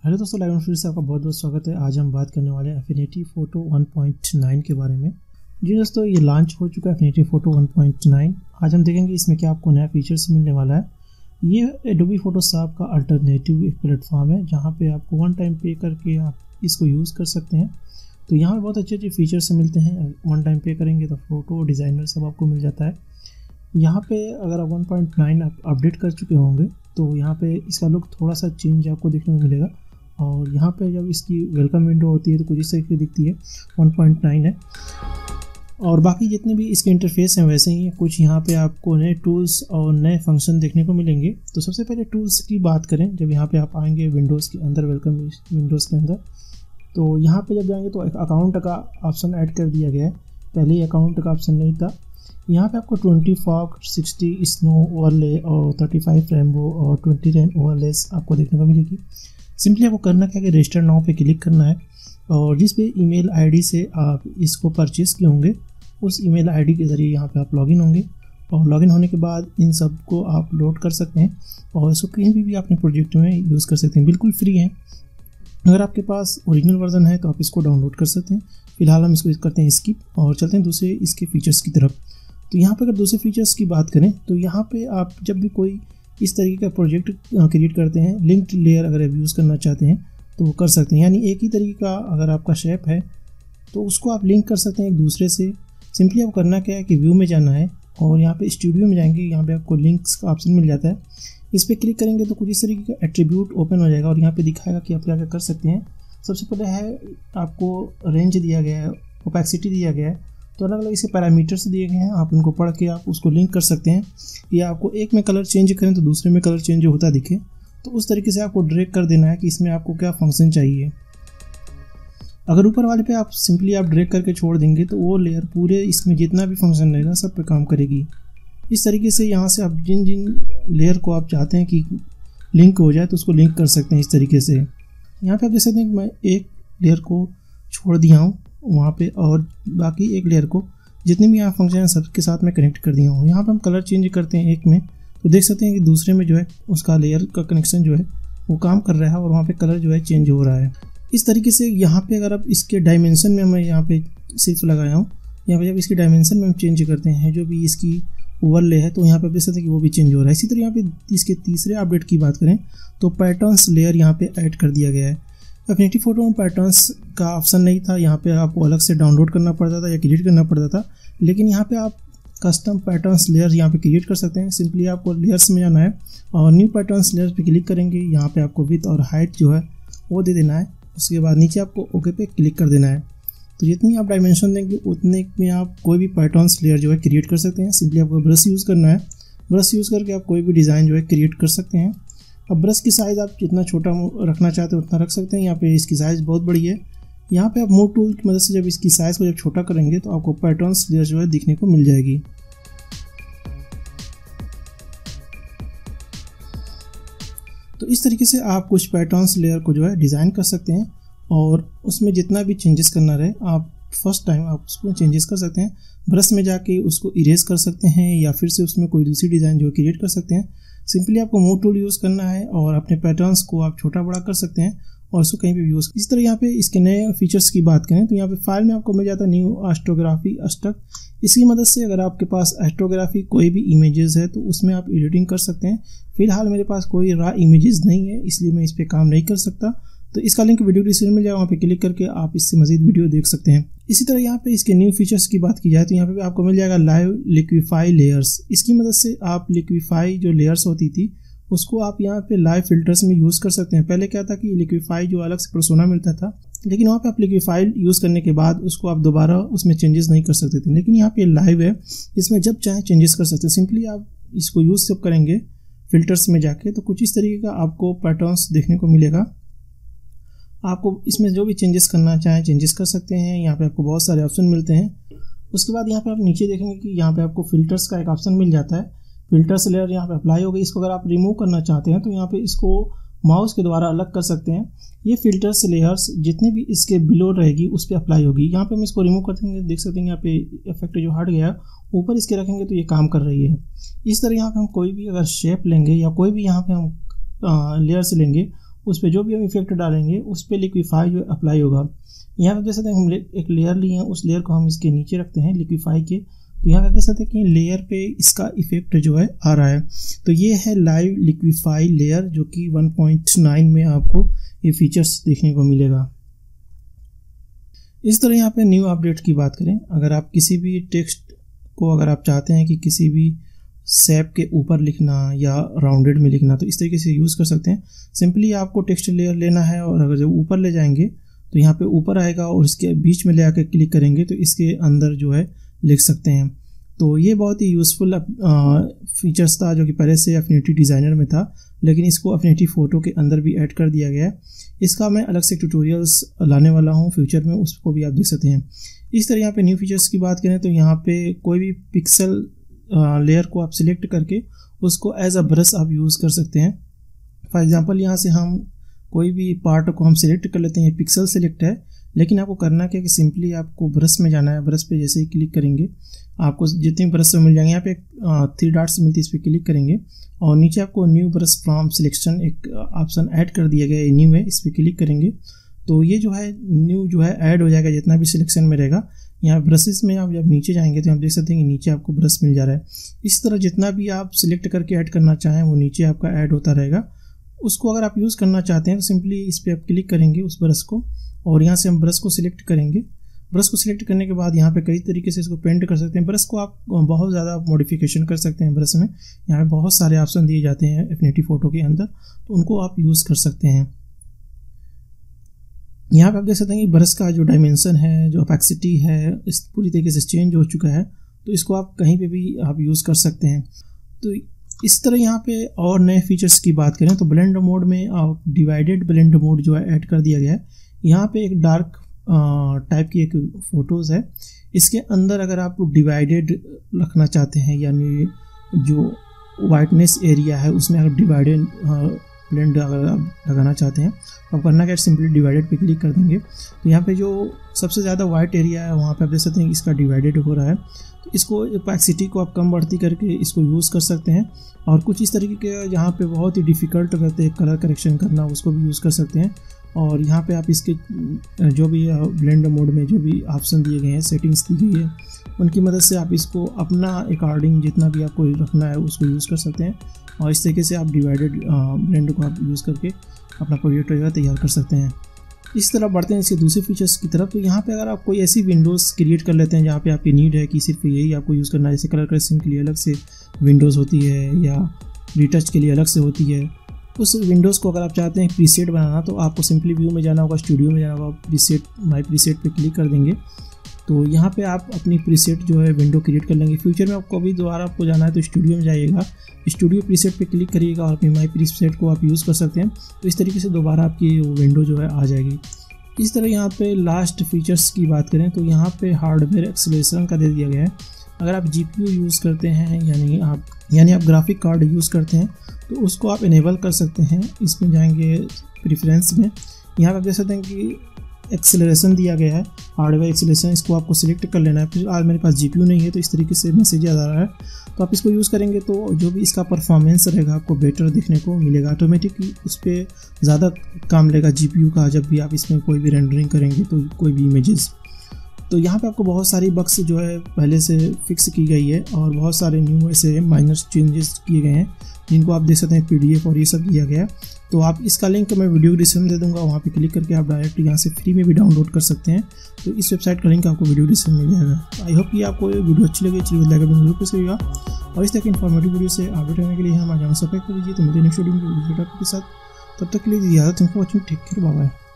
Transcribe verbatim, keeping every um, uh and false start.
Hello दोस्तों, live फिर से आपका बहुत बहुत स्वागत है। आज हम बात करने वाले हैं affinity photo one point nine के बारे में। जी दोस्तों, ये लॉन्च हो चुका है affinity photo one point nine. आज हम देखेंगे इसमें क्या आपको नया फीचर्स मिलने वाला है। ये एडोबी फोटोशॉप का अल्टरनेटिव एक प्लेटफॉर्म है जहाँ पे आपको वन टाइम पे करके आप इसको यूज़ कर सकते हैं। तो यहाँ पे बहुत अच्छे अच्छे फीचर्स मिलते हैं। वन टाइम पे करेंगे तो फोटो डिज़ाइनर सब आपको मिल जाता है। यहाँ पे अगर आप वन पॉइंट नाइन आप अपडेट कर चुके होंगे तो यहाँ पे इसका लुक थोड़ा सा चेंज आपको देखने को मिलेगा। और यहाँ पे जब इसकी वेलकम विंडो होती है तो कुछ इस तरीके से दिखती है, वन पॉइंट नाइन है। और बाकी जितने भी इसके इंटरफेस हैं वैसे ही हैं। कुछ यहाँ पे आपको नए टूल्स और नए फंक्शन देखने को मिलेंगे। तो सबसे पहले टूल्स की बात करें, जब यहाँ पे आप आएंगे विंडोज़ के अंदर, वेलकम विंडोज़ के अंदर, तो यहाँ पे जब जाएंगे तो एक अकाउंट का ऑप्शन ऐड कर दिया गया है। पहले ही अकाउंट का ऑप्शन नहीं था। यहाँ पे आपको twenty fog, sixty snow overlay और थर्टी फाइव रेनबो और ट्वेंटी रेन ओवरलेस आपको देखने को मिलेगी। सिंपली आपको करना क्या है कि रजिस्टर नाउ पे क्लिक करना है और जिस भी ईमेल आईडी से आप इसको परचेज़ किए होंगे उस ईमेल आईडी के ज़रिए यहाँ पे आप लॉगिन होंगे। और लॉगिन होने के बाद इन सब को आप लोड कर सकते हैं और इसको कहीं भी भी अपने प्रोजेक्ट में यूज़ कर सकते हैं। बिल्कुल फ्री है। अगर आपके पास ओरिजिनल वर्जन है तो आप इसको डाउनलोड कर सकते हैं। फिलहाल हम इसको करते हैं स्किप और चलते हैं दूसरे इसके फीचर्स की तरफ। तो यहाँ पर अगर दूसरे फीचर्स की बात करें तो यहाँ पे आप जब भी कोई इस तरीके का प्रोजेक्ट क्रिएट करते हैं, लिंक्ड लेयर अगर आप यूज़ करना चाहते हैं तो वो कर सकते हैं। यानी एक ही तरीके का अगर आपका शेप है तो उसको आप लिंक कर सकते हैं एक दूसरे से। सिंपली आपको करना क्या है कि व्यू में जाना है और यहाँ पे स्टूडियो में जाएंगे। यहाँ पे आपको लिंक्स का ऑप्शन मिल जाता है। इस पर क्लिक करेंगे तो कुछ इस तरीके का एट्रीब्यूट ओपन हो जाएगा और यहाँ पे दिखाएगा कि आप क्या क्या कर सकते हैं। सबसे पहले है आपको रेंज दिया गया है, ओपेसिटी दिया गया है। तो अलग अलग इसके पैरामीटर्स दिए गए हैं। आप उनको पढ़ के आप उसको लिंक कर सकते हैं। या आपको एक में कलर चेंज करें तो दूसरे में कलर चेंज होता दिखे तो उस तरीके से आपको ड्रैग कर देना है कि इसमें आपको क्या फंक्शन चाहिए। अगर ऊपर वाले पे आप सिंपली आप ड्रैग करके छोड़ देंगे तो वो लेयर पूरे इसमें जितना भी फंक्शन रहेगा सब पे काम करेगी। इस तरीके से यहाँ से आप जिन जिन लेयर को आप चाहते हैं कि लिंक हो जाए तो उसको लिंक कर सकते हैं इस तरीके से। यहाँ पे आप देख सकते हैं कि मैं एक लेयर को छोड़ दिया हूँ वहाँ पे और बाकी एक लेयर को जितने भी यहाँ फंक्शन हैं सबके साथ में कनेक्ट कर दिया हूँ। यहाँ पे हम कलर चेंज करते हैं एक में तो देख सकते हैं कि दूसरे में जो है उसका लेयर का कनेक्शन जो है वो काम कर रहा है और वहाँ पे कलर जो है चेंज हो रहा है। इस तरीके से यहाँ पे अगर आप इसके डायमेंशन में मैं यहाँ पे सिर्फ लगाया हूँ, यहाँ पे जब इसकी डायमेंशन में हम चेंज करते हैं जो भी इसकी ओवरले है तो यहाँ पे देख सकते हैं कि वो भी चेंज हो रहा है। इसी तरह यहाँ पे इसके तीसरे अपडेट की बात करें तो पैटर्न्स लेयर यहाँ पे ऐड कर दिया गया है। एफिनिटी फोटो में पैटर्न्स का ऑप्शन नहीं था। यहाँ पे आपको अलग से डाउनलोड करना पड़ता था या क्रिएट करना पड़ता था, लेकिन यहाँ पे आप कस्टम पैटर्न्स लेयर यहाँ पे क्रिएट कर सकते हैं। सिंपली आपको लेयर्स में जाना है और न्यू पैटर्न्स लेयर पे क्लिक करेंगे। यहाँ पे आपको विड्थ और हाइट जो है वो दे देना है। उसके बाद नीचे आपको ओके पे क्लिक कर देना है। तो जितनी आप डायमेंशन देंगे उतने में आप कोई भी पैटर्न्स लेयर जो है क्रिएट कर सकते हैं। सिंपली आपको ब्रश यूज़ करना है। ब्रश यूज़ करके आप कोई भी डिज़ाइन जो है क्रिएट कर सकते हैं। अब ब्रश की साइज़ आप जितना छोटा रखना चाहते हैं उतना रख सकते हैं। यहाँ पे इसकी साइज़ बहुत बड़ी है। यहाँ पे आप मूव टूल की मदद से जब इसकी साइज़ को जब छोटा करेंगे तो आपको पैटर्न्स लेयर जो है दिखने को मिल जाएगी। तो इस तरीके से आप कुछ पैटर्न्स लेयर को जो है डिज़ाइन कर सकते हैं और उसमें जितना भी चेंजेस करना रहे आप फर्स्ट टाइम आप उसको चेंजेस कर सकते हैं। ब्रश में जाके उसको इरेज कर सकते हैं या फिर से उसमें कोई दूसरी डिज़ाइन जो क्रिएट कर सकते हैं। सिंपली आपको मूव टूल यूज़ करना है और अपने पैटर्न्स को आप छोटा बड़ा कर सकते हैं और उसको कहीं भी यूज़। इस तरह यहाँ पे इसके नए फीचर्स की बात करें तो यहाँ पे फाइल में आपको मिल जाता है न्यू एस्ट्रोग्राफी अष्टक। इसकी मदद से अगर आपके पास एस्ट्रोग्राफी कोई भी इमेजेस है तो उसमें आप एडिटिंग कर सकते हैं। फिलहाल मेरे पास कोई रा इमेजेस नहीं है इसलिए मैं इस पर काम नहीं कर सकता। तो इसका लिंक वीडियो डिस्क्रिप्शन में मिल जाएगा, वहाँ पे क्लिक करके आप इससे मजीद वीडियो देख सकते हैं। इसी तरह यहाँ पे इसके न्यू फीचर्स की बात की जाए तो यहाँ पे आपको मिल जाएगा लाइव लिक्विफाई लेयर्स। इसकी मदद से आप लिक्विफाई जो लेयर्स होती थी उसको आप यहाँ पे लाइव फिल्टर्स में यूज़ कर सकते हैं। पहले क्या था कि लिक्विफाई जो अलग से पर्सोना मिलता था, लेकिन वहाँ पे आप लिक्विफाई यूज़ करने के बाद उसको आप दोबारा उसमें चेंजेस नहीं कर सकते थे। लेकिन यहाँ पे लाइव है, इसमें जब चाहे चेंजेस कर सकते हैं। सिंपली आप इसको यूज़ जब करेंगे फिल्टर्स में जाके तो कुछ इस तरीके का आपको पैटर्न्स देखने को मिलेगा। आपको इसमें जो भी चेंजेस करना चाहें चेंजेस कर सकते हैं। यहाँ पे आपको बहुत सारे ऑप्शन मिलते हैं। उसके बाद यहाँ पे आप नीचे देखेंगे कि यहाँ पे आपको फिल्टर्स का एक ऑप्शन मिल जाता है। फिल्टर्स लेयर यहाँ पे अप्लाई हो गई। इसको अगर आप रिमूव करना चाहते हैं तो यहाँ पे इसको माउस के द्वारा अलग कर सकते हैं। ये फिल्टर्स लेयर्स जितनी भी इसके बिलो रहेगी उस पर अप्लाई होगी। यहाँ पे हम इसको रिमूव कर देंगे, देख सकते हैं यहाँ पे इफेक्ट जो हट गया ऊपर इसके रखेंगे तो ये काम कर रही है। इस तरह यहाँ पे हम कोई भी अगर शेप लेंगे या कोई भी यहाँ पे हम लेयर्स लेंगे उस पर जो भी हम इफेक्ट डालेंगे उस पर लिक्विफाई जो अप्लाई होगा। यहाँ पर देख सकते हैं हम एक लेयर लिए हैं, उस लेयर को हम इसके नीचे रखते हैं लिक्विफाई के, तो यहाँ पर देख सकते हैं कि लेयर पे इसका इफेक्ट जो है आ रहा है। तो ये है लाइव लिक्विफाई लेयर जो कि वन पॉइंट नाइन में आपको ये फीचर्स देखने को मिलेगा। इस तरह यहाँ पे न्यू अपडेट की बात करें, अगर आप किसी भी टेक्स्ट को अगर आप चाहते हैं कि किसी भी शेप के ऊपर लिखना या राउंडेड में लिखना, तो इस तरीके से यूज़ कर सकते हैं। सिंपली आपको टेक्स्ट लेयर लेना है और अगर जब ऊपर ले जाएंगे तो यहाँ पे ऊपर आएगा और इसके बीच में ले आकर क्लिक करेंगे तो इसके अंदर जो है लिख सकते हैं। तो ये बहुत ही यूज़फुल फीचर्स था जो कि पहले से एफिनिटी डिज़ाइनर में था, लेकिन इसको एफिनिटी फ़ोटो के अंदर भी ऐड कर दिया गया है। इसका मैं अलग से ट्यूटोरियल्स लाने वाला हूँ फ्यूचर में, उसको भी आप देख सकते हैं। इस तरह यहाँ पे न्यू फीचर्स की बात करें तो यहाँ पे कोई भी पिक्सल लेयर को आप सिलेक्ट करके उसको एज अ ब्रश आप यूज़ कर सकते हैं। फॉर एग्जांपल यहाँ से हम कोई भी पार्ट को हम सिलेक्ट कर लेते हैं, पिक्सल सिलेक्ट है, लेकिन आपको करना क्या कि सिंपली आपको ब्रश में जाना है। ब्रश पे जैसे ही क्लिक करेंगे आपको जितनी ब्रश मिल जाएंगे, यहाँ पे थ्री डॉट्स मिलती है, इस पर क्लिक करेंगे और नीचे आपको न्यू ब्रश फ्रॉम सिलेक्शन एक ऑप्शन ऐड कर दिया गया है, न्यू है, इस पर क्लिक करेंगे तो ये जो है न्यू जो है ऐड हो जाएगा जितना भी सिलेक्शन में रहेगा। यहाँ ब्रशेस में आप जब नीचे जाएंगे तो आप देख सकते हैं कि नीचे आपको ब्रश मिल जा रहा है। इस तरह जितना भी आप सिलेक्ट करके ऐड करना चाहें वो नीचे आपका ऐड होता रहेगा। उसको अगर आप यूज़ करना चाहते हैं तो सिंपली इस पर आप क्लिक करेंगे उस ब्रश को और यहाँ से हम ब्रश को सिलेक्ट करेंगे। ब्रश को सिलेक्ट करने के बाद यहाँ पे कई तरीके से इसको पेंट कर सकते हैं। ब्रश को आप बहुत ज़्यादा मॉडिफिकेशन कर सकते हैं ब्रश में, यहाँ पे बहुत सारे ऑप्शन दिए जाते हैं एफिनिटी फ़ोटो के अंदर, तो उनको आप यूज़ कर सकते हैं। यहाँ पे आप देख सकते हैं कि ब्रश का जो डायमेंशन है, जो ऑपेक्सिटी है, इस पूरी तरीके से चेंज हो चुका है, तो इसको आप कहीं पे भी आप यूज़ कर सकते हैं। तो इस तरह यहाँ पे और नए फीचर्स की बात करें तो ब्लेंड मोड में आप डिवाइडेड ब्लेंड मोड जो है ऐड कर दिया गया है। यहाँ पे एक डार्क टाइप की एक फ़ोटोज़ है, इसके अंदर अगर आप डिवाइडेड रखना चाहते हैं, यानी जो वाइटनेस एरिया है उसमें अगर डिवाइडेड ब्लेंड अगर आप लगाना चाहते हैं तो आप करना क्या, सिंपली डिवाइडेड पे क्लिक कर देंगे तो यहाँ पे जो सबसे ज़्यादा वाइट एरिया है वहाँ पे आप देख सकते हैं इसका डिवाइडेड हो रहा है। तो इसको ओपेसिटी को आप कम बढ़ती करके इसको यूज़ कर सकते हैं। और कुछ इस तरीके के जहाँ पे बहुत ही डिफ़िकल्ट रहते हैं कलर करेक्शन करना, उसको भी यूज़ कर सकते हैं। और यहाँ पे आप इसके जो भी ब्लेंड मोड में जो भी ऑप्शन दिए गए हैं, सेटिंग्स दी गई है, उनकी मदद से आप इसको अपना अकॉर्डिंग जितना भी आपको रखना है उसको यूज़ कर सकते हैं। और इस तरीके से आप डिवाइडेड ब्लेंड को आप यूज़ करके अपना प्रोजेक्ट वगैरह तैयार कर सकते हैं। इस तरह बढ़ते हैं इसके दूसरे फीचर्स की तरफ। तो यहाँ पे अगर आप कोई ऐसी विंडोज़ क्रिएट कर लेते हैं जहाँ पे आपकी नीड है कि सिर्फ यही आपको यूज़ करना है, जैसे कलर करेक्शन के लिए अलग से विंडोज़ होती है या रीटच के लिए अलग से होती है, उस विंडोज़ को अगर आप चाहते हैं प्रीसेट बनाना तो आपको सिंपली व्यू में जाना होगा, स्टूडियो में जाना होगा, प्रीसेट माई प्रीसेट पे क्लिक कर देंगे तो यहाँ पे आप अपनी प्रीसेट जो है विंडो क्रिएट कर लेंगे। फ्यूचर में आपको अभी दोबारा आपको जाना है तो स्टूडियो में जाइएगा, स्टूडियो प्रीसेट पे क्लिक करिएगा और अपनी माई प्रीसेट को आप यूज़ कर सकते हैं। तो इस तरीके से दोबारा आपकी विंडो जो है आ जाएगी। इस तरह यहाँ पे लास्ट फीचर्स की बात करें तो यहाँ पे हार्डवेयर एक्सेलरेशन का दे दिया गया है। अगर आप जी पी यू यूज़ करते हैं यानी आप यानी आप ग्राफिक कार्ड यूज़ करते हैं तो उसको आप इनेबल कर सकते हैं। इसमें जाएंगे प्रेफरेंस में, यहाँ पर आप देख सकते हैं कि एक्सेलरेशन दिया गया है, हार्डवेयर एक्सेलरेशन, इसको आपको सिलेक्ट कर लेना है। फिर आज मेरे पास जी पी यू नहीं है तो इस तरीके से मैसेज आ रहा है, तो आप इसको यूज़ करेंगे तो जो भी इसका परफॉर्मेंस रहेगा आपको बेटर देखने को मिलेगा। ऑटोमेटिकली उस पर ज़्यादा काम लेगा जी पी यू का जब भी आप इसमें कोई भी रेंडरिंग करेंगे तो कोई भी इमेजेस। तो यहाँ पे आपको बहुत सारी बग्स जो है पहले से फिक्स की गई है और बहुत सारे न्यू ऐसे माइनर चेंजेस किए गए हैं जिनको आप देख सकते हैं पी डी एफ और ये सब दिया गया है। तो आप इसका लिंक मैं वीडियो डिस्क्रिप्शन दे दूंगा, वहाँ पे क्लिक करके आप डायरेक्ट यहाँ से फ्री में भी डाउनलोड कर सकते हैं। तो इस वेबसाइट का लिंक आपको वीडियो डिस्क्रिप्शन मिल जाएगा। आई होप कि आपको ये वीडियो अच्छी लगी, चलिए लाइक वीडियो प्रेस करिएगा और इस तरह की इन्फॉर्मेटिव वीडियो से अपडेट रहने के लिए हमारे चैनल सब्सक्राइब कर लीजिए। तो मुझे नेक्स्ट वीडियो के साथ, तब तक के लिए इजाज़त, thank you for watching, take care, bye bye.